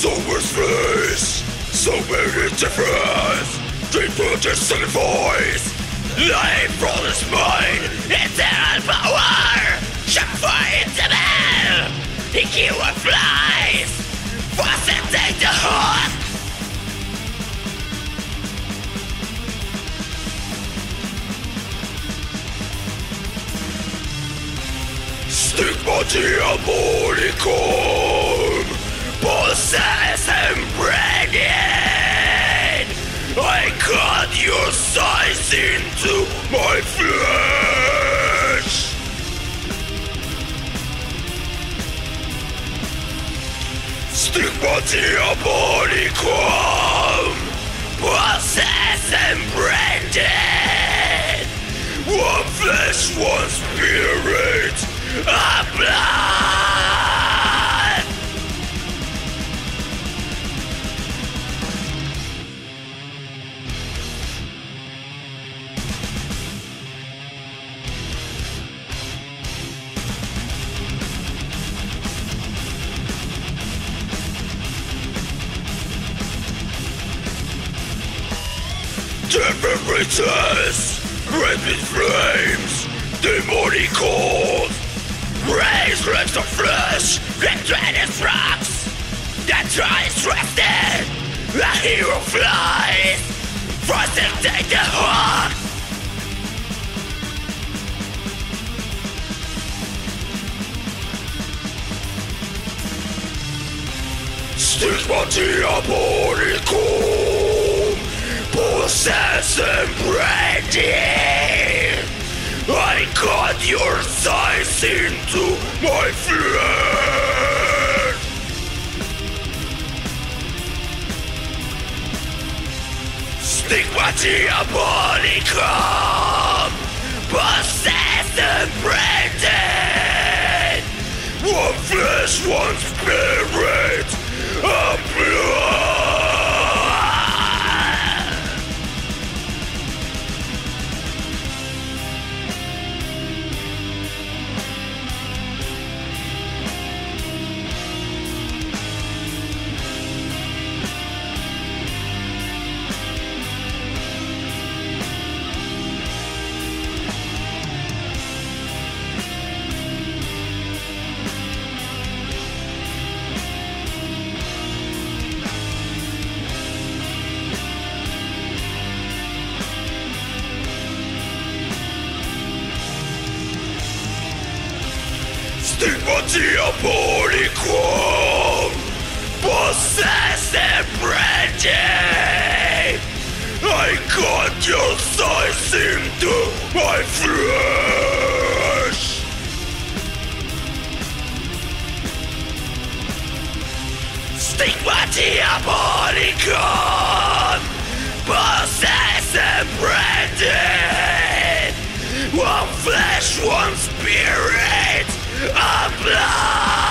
So much space, so many difference. They put a silly voice. Life from his mind, eternal power. Shot fire into hell. He kill what flies. Force and take the heart. Stigma Diabolicum, possess and branded. I cut your size into my flesh. Stigma Diabolicum, possess and branded. One flesh, one spirit. A blood! Temperatures, rapid flames, demonic cold. Raise legs of flesh, retreated rocks. That tries rested, a hero flies. Frost and take the hawk. Stigma Diabolicum, possess and branded. I cut your size into my flesh. Stigma Diabolicum, possessed and branded. One flesh, one spirit, a blood. Stigma Diabolicum, possessed and branded. I cut your size into my flesh. Stigma Diabolicum, possessed and branded. One flesh, one spirit. A blood!